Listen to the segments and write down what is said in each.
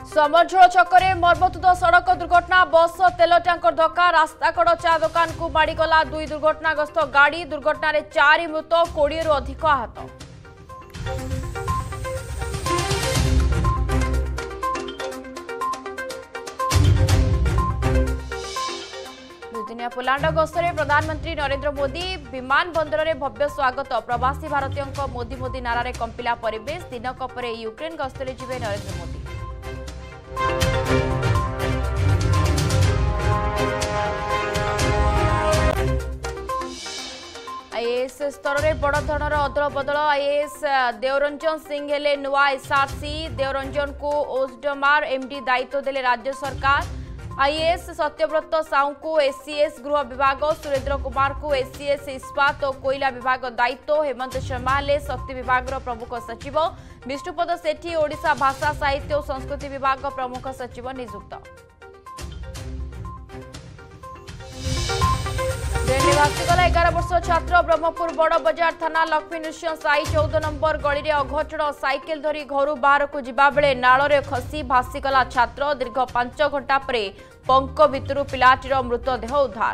समरझोल छकरे मर्मतुद सड़क दुर्घटना बस तेल टैंकर धक्का रास्ताकड़ चा दुकान को माड़गला दुई दुर्घटनाग्रस्त गाड़ी दुर्घटना 4 मृत 20 रु अधिक आहत। दुदिनिया पोलैंड गस्तरे प्रधानमंत्री नरेंद्र मोदी विमान बंदर में भव्य स्वागत प्रवासी भारतीयों मोदी मोदी नारे कंपिला परिवेश दिनक पर यूक्रेन गस्तरे जिवे नरेंद्र मोदी। आईएएस स्तर में बड़ धरणर अदल बदल आईएएस देवरंजन सिंह हेले नुआ एसआरसी देवरंजन को ओसडमार एमडी दायित्व देले राज्य सरकार। आईएएस सत्यव्रत साहू को एससीएस गृह विभाग सुरेंद्र कुमार को एससीएस इस्पात और कोयला विभाग दायित्व हेमंत शर्मा हेले शक्ति विभाग प्रमुख सचिव विष्णुपद सेठी ओडिशा भाषा साहित्य और संस्कृति विभाग प्रमुख सचिव नियुक्त। भासीगला 11 वर्ष छात्र ब्रह्मपुर बड़ बजार थाना लक्ष्मी नृसिंह साई 14 नंबर गली में अघटन साइकेल धरी घर बाहर को जिबा बेले नाଳରେ खसी भासीगला छात्र दीर्घ 5 घंटा पर पंक भितरु पिलाटीर मृतदेह उद्धार।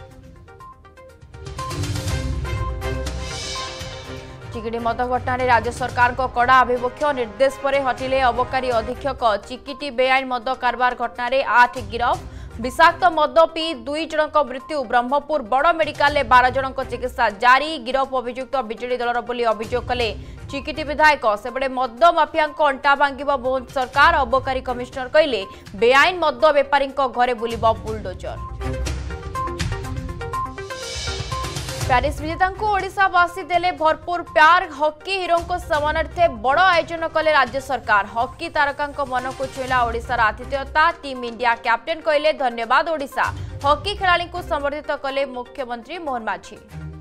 चिकिटी मद घटना राज्य सरकार को कड़ा आभिमुख्य निर्देश पर हटिले अबकारी अधीक्षक चिकिटी बेआईन मद कारबार घटना 8 गिरफ विषाक्त मद पी 2 जनक मृत्यु ब्रह्मपुर बड़ मेडिकल 12 जनक चिकित्सा जारी गिरफ अभियुक्त बिजेडी दलर बोली अभियोग कले चिकिटी विधायक सेबड़े मद माफिया अंटा भांगिब मोहन सरकार अबकारी कमिशनर कहले बेआईन मद बेपारी घरे बुलिब बुलडोजर। प्यारिस विजेता को ओडिशावासी देले भरपूर प्यार हॉकी हीरो को सम्मानार्थे बड़ आयोजन कले राज्य सरकार हॉकी तारका मन को छुईला ओडिशार आतिथ्यता टीम इंडिया कैप्टेन कहले धन्यवाद ओडिशा हॉकी खेलाड़ी को संबर्धित कले मुख्यमंत्री मोहन माझी।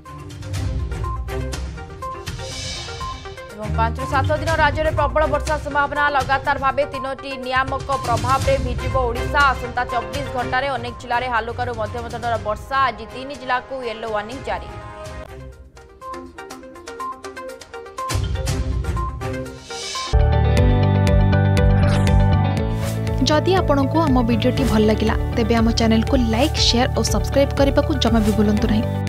5 ରୁ 7 दिन राज्य में प्रबल वर्षा संभावना लगातार भाव 3टी नियामक प्रभाव में भिजिब ओडिशा आसंता 24 घंटे अनेक जिले में हालुकारू मध्यम धरणर वर्षा आज 3 जिला को येलो वार्निंग जारी। जदि आपंक आम भिडी भल लगा तेब आम चैनल को लाइक शेयर और सब्सक्राइब करने को जमा भी भूलु नहीं।